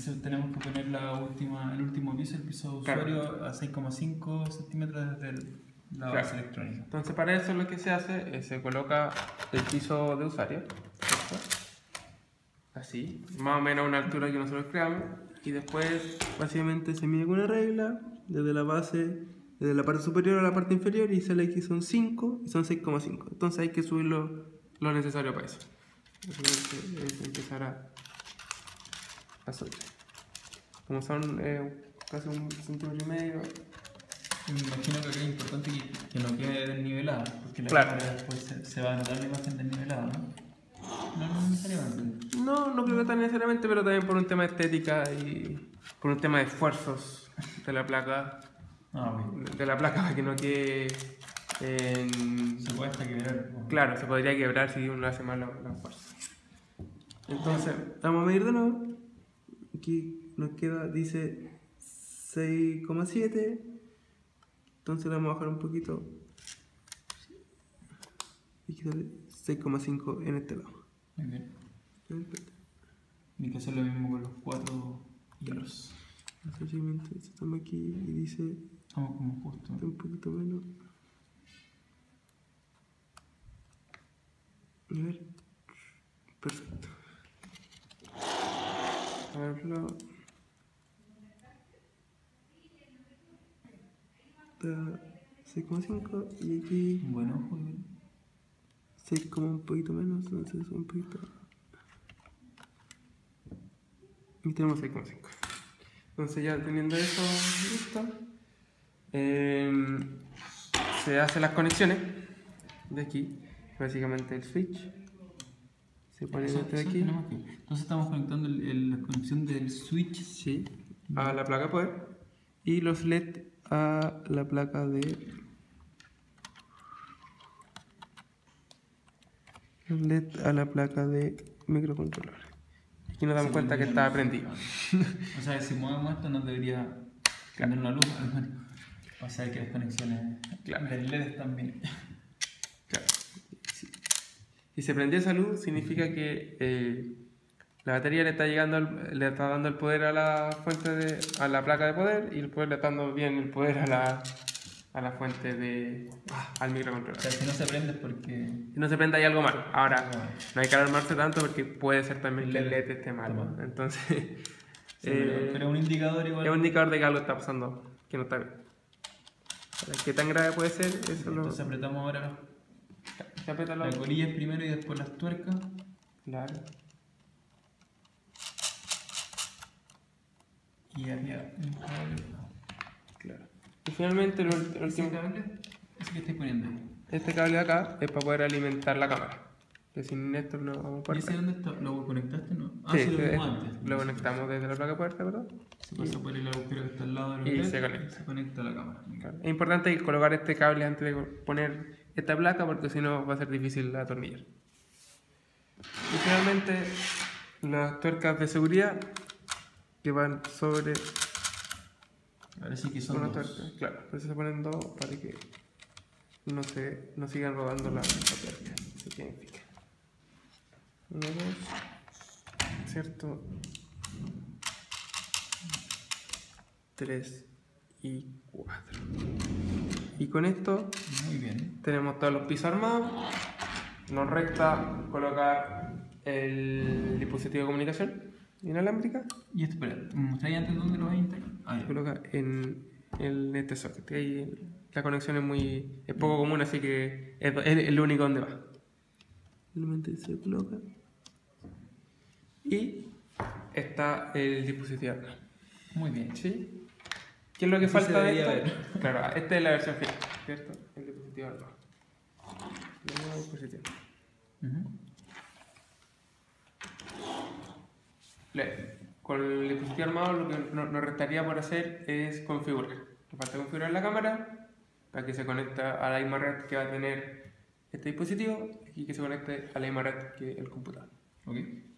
Entonces tenemos que poner el último piso, el piso de usuario, a 6,5 centímetros desde la base electrónica. Entonces para eso lo que se hace es se coloca el piso de usuario, ¿cierto? Así, más o menos a una altura que nosotros creamos, y después básicamente se mide con una regla desde la base, desde la parte superior a la parte inferior, y sale que son 5 y son 6,5. Entonces hay que subir lo necesario para eso. Es empezar a subir. Como son casi 1,5 centímetros. Me imagino que acá es importante que no quede desnivelada, porque la Claro. cámara después se va a notar la imagen desnivelada, ¿no? No necesariamente. No creo que tan necesariamente, pero también por un tema de estética y por un tema de esfuerzos de la placa. De la placa para que no quede se puede hasta quebrar. Claro, se podría quebrar si uno hace mal los esfuerzos. Entonces, vamos a medir de nuevo. Aquí nos queda, dice 6,7. Entonces le vamos a bajar un poquito. Y quitarle 6,5 en este lado. Muy bien. Hay que hacer lo mismo con los 4 hilos. Estamos aquí y dice. Estamos como justo. Un poquito menos. A ver. Perfecto. A verlo. Está 6,5 y aquí. Bueno, muy bien. 6, como un poquito menos, entonces un poquito. Y tenemos 6,5. Entonces ya teniendo eso listo, se hacen las conexiones de aquí, básicamente el switch. Se pone Eso de aquí. Entonces estamos conectando la conexión del switch, sí, a la placa de poder, y los LED a la placa de microcontroladores. Aquí nos damos cuenta que está prendido. O sea, si movemos esto nos debería prender una luz para saber que las conexiones del LED están bien. Claro. Si se prendió esa luz, significa que la batería le está dando el poder a la fuente a la placa de poder, y el poder le está dando bien el poder a la fuente al microcontrolador. O sea, si no se prende es porque... Si no se prende hay algo mal. Ahora, no hay que alarmarse tanto porque puede ser también que el LED esté mal. Entonces, sí, pero es un indicador igual. Es un indicador de que algo está pasando, que no está bien. ¿Qué tan grave puede ser? Eso Entonces apretamos ahora las colillas primero y después las tuercas. Claro. Y había un cable. Claro. Y finalmente el último cable, ese que estoy poniendo ahí. Este cable de acá es para poder alimentar la cámara. Que sin esto no vamos a poder. ¿Y ese dónde está? ¿Lo conectaste? No. Sí, sí, lo vimos antes. Lo conectamos desde la placa puerta, ¿verdad? Se pasa por el agujero que está al lado de los y LED, se conecta a la cámara. Claro. Es importante colocar este cable antes de poner esta placa, porque si no va a ser difícil atornillar. Y finalmente las tuercas de seguridad que van sobre. Ahora sí que son dos. Tuerca. Claro, entonces se ponen dos para que no sigan rodando la tuerca. Eso significa 1, 2, ¿cierto? 3 y 4. Y con esto muy bien, tenemos todos los pisos armados. Nos resta colocar el dispositivo de comunicación inalámbrica. Y esto, espera, ¿me mostráis antes dónde lo vais a instalar? Se coloca en este socket. Ahí la conexión es poco común, así que es el único donde va. Finalmente se coloca. Y está el dispositivo armado. Muy bien. ¿Sí? ¿Qué es lo que falta de esto? Claro, esta es la versión final, ¿cierto? El dispositivo armado. El nuevo dispositivo. Con el dispositivo armado lo que nos restaría por hacer es configurar. Nos falta configurar la cámara para que se conecte a la misma red que va a tener este dispositivo y que se conecte a la misma red que el computador. ¿Ok?